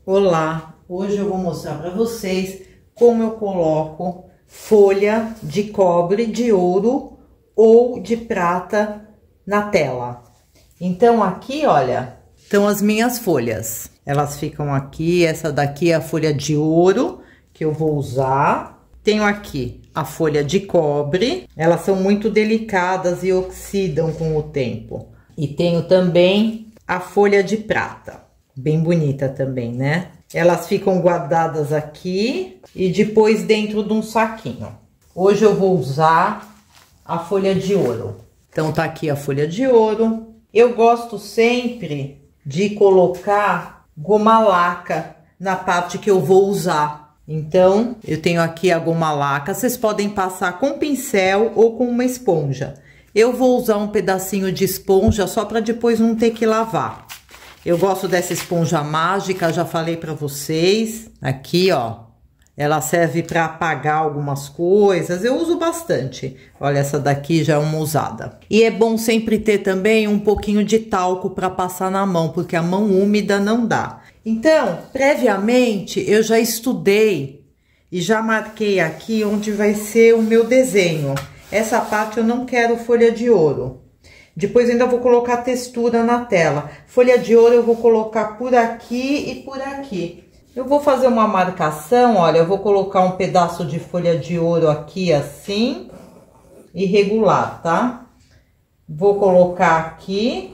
Olá, hoje eu vou mostrar para vocês como eu coloco folha de cobre, de ouro ou de prata na tela. Então aqui, olha, estão as minhas folhas. Elas ficam aqui, essa daqui é a folha de ouro que eu vou usar. Tenho aqui a folha de cobre, elas são muito delicadas e oxidam com o tempo. E tenho também a folha de prata. Bem bonita também, né? Elas ficam guardadas aqui e depois dentro de um saquinho. Hoje eu vou usar a folha de ouro. Então tá aqui a folha de ouro. Eu gosto sempre de colocar goma laca na parte que eu vou usar. Então eu tenho aqui a goma laca. Vocês podem passar com pincel ou com uma esponja. Eu vou usar um pedacinho de esponja só para depois não ter que lavar. Eu gosto dessa esponja mágica, já falei pra vocês. Aqui, ó, ela serve pra apagar algumas coisas. Eu uso bastante. Olha, essa daqui já é uma usada. E é bom sempre ter também um pouquinho de talco pra passar na mão, porque a mão úmida não dá. Então, previamente, eu já estudei e já marquei aqui onde vai ser o meu desenho. Essa parte eu não quero folha de ouro. Depois ainda vou colocar textura na tela. Folha de ouro eu vou colocar por aqui e por aqui. Eu vou fazer uma marcação, olha, eu vou colocar um pedaço de folha de ouro aqui assim, irregular, tá? Vou colocar aqui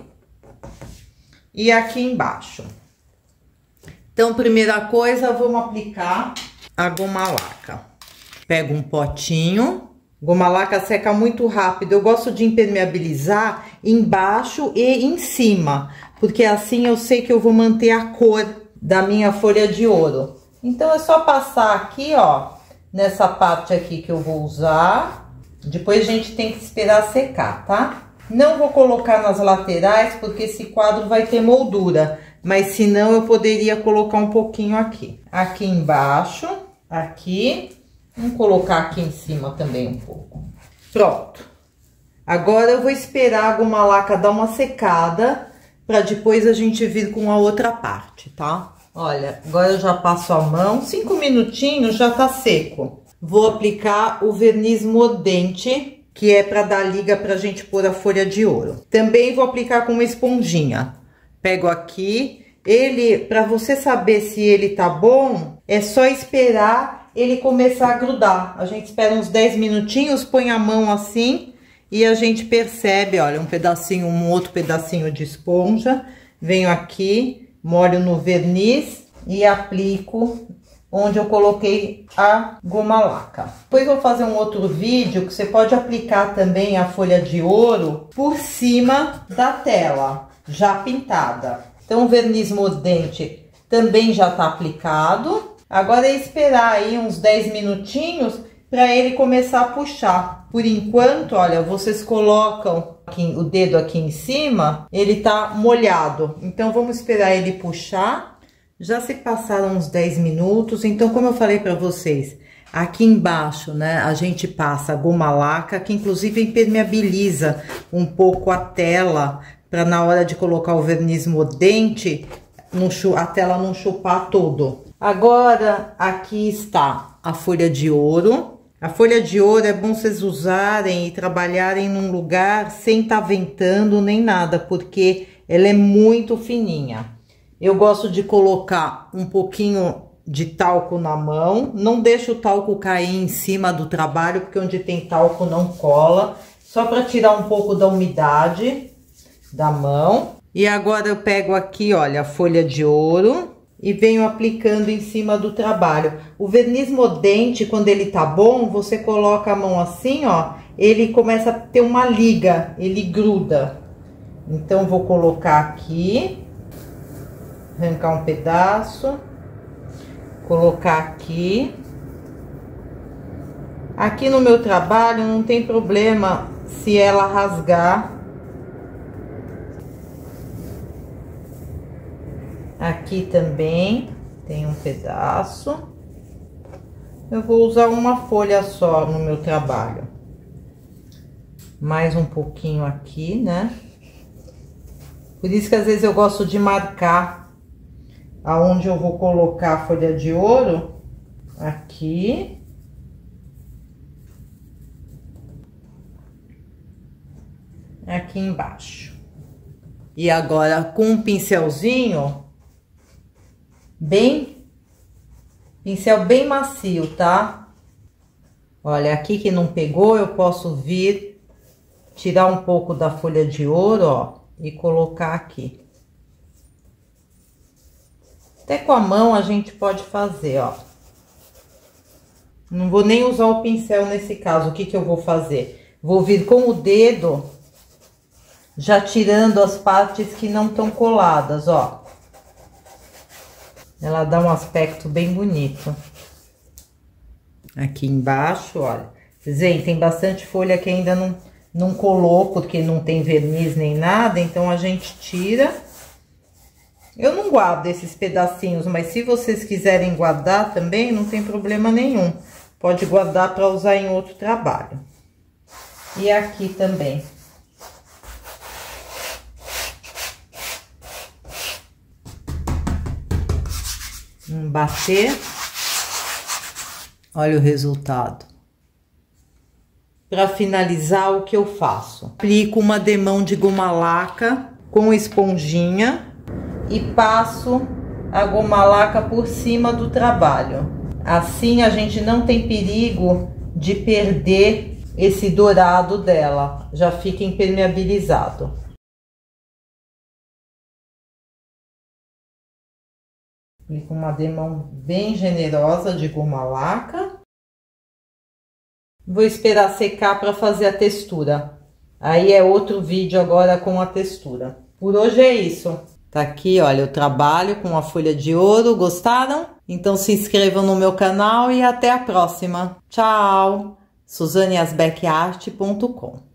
e aqui embaixo. Então, primeira coisa, vamos aplicar a goma laca. Pego um potinho. Goma laca seca muito rápido, eu gosto de impermeabilizar embaixo e em cima, porque assim eu sei que eu vou manter a cor da minha folha de ouro. Então é só passar aqui, ó, nessa parte aqui que eu vou usar, depois a gente tem que esperar secar, tá? Não vou colocar nas laterais, porque esse quadro vai ter moldura, mas senão eu poderia colocar um pouquinho aqui. Aqui embaixo, aqui... Vamos colocar aqui em cima também um pouco. Pronto. Agora eu vou esperar a goma laca dar uma secada, para depois a gente vir com a outra parte, tá? Olha, agora eu já passo a mão, 5 minutinhos já tá seco. Vou aplicar o verniz mordente, que é para dar liga pra gente pôr a folha de ouro. Também vou aplicar com uma esponjinha. Pego aqui, ele, para você saber se ele tá bom, é só esperar ele começar a grudar. A gente espera uns 10 minutinhos, põe a mão assim e a gente percebe, olha, um pedacinho, um outro pedacinho de esponja. Venho aqui, molho no verniz e aplico onde eu coloquei a goma laca. Depois eu vou fazer um outro vídeo que você pode aplicar também a folha de ouro por cima da tela, já pintada. Então o verniz mordente também já tá aplicado. Agora é esperar aí uns 10 minutinhos para ele começar a puxar. Por enquanto, olha, vocês colocam aqui, o dedo aqui em cima, ele tá molhado. Então vamos esperar ele puxar. Já se passaram uns 10 minutos. Então, como eu falei para vocês, aqui embaixo, né, a gente passa a goma laca, que inclusive impermeabiliza um pouco a tela, para na hora de colocar o verniz mordente, a tela não chupar todo. Agora, aqui está a folha de ouro. A folha de ouro é bom vocês usarem e trabalharem num lugar sem estar ventando nem nada, porque ela é muito fininha. Eu gosto de colocar um pouquinho de talco na mão. Não deixa o talco cair em cima do trabalho, porque onde tem talco não cola. Só para tirar um pouco da umidade da mão. E agora eu pego aqui, olha, a folha de ouro e venho aplicando em cima do trabalho. O verniz mordente, quando ele tá bom, você coloca a mão assim, ó, ele começa a ter uma liga, ele gruda. Então, vou colocar aqui, arrancar um pedaço, colocar aqui. Aqui no meu trabalho não tem problema se ela rasgar. Aqui também tem um pedaço. Eu vou usar uma folha só no meu trabalho. Mais um pouquinho aqui, né? Por isso que às vezes eu gosto de marcar aonde eu vou colocar a folha de ouro, aqui. Aqui embaixo. E agora com um pincelzinho pincel bem macio, tá? Olha, aqui que não pegou, eu posso vir tirar um pouco da folha de ouro, ó, e colocar aqui. Até com a mão a gente pode fazer, ó. Não vou nem usar o pincel nesse caso. O que que eu vou fazer? Vou vir com o dedo, já tirando as partes que não estão coladas, ó. Ela dá um aspecto bem bonito. Aqui embaixo, olha. Vocês veem, tem bastante folha que ainda não colou, porque não tem verniz nem nada, então a gente tira. Eu não guardo esses pedacinhos, mas se vocês quiserem guardar também, não tem problema nenhum. Pode guardar para usar em outro trabalho. E aqui também. Bater. Olha o resultado. Para finalizar, o que eu faço? Aplico uma demão de goma laca com esponjinha e passo a goma laca por cima do trabalho. Assim a gente não tem perigo de perder esse dourado dela, já fica impermeabilizado. Aplico uma demão bem generosa de goma laca. Vou esperar secar para fazer a textura. Aí é outro vídeo agora com a textura. Por hoje é isso. Tá aqui, olha, eu trabalho com a folha de ouro. Gostaram? Então se inscrevam no meu canal e até a próxima. Tchau! SuzanneAsbeckArt.com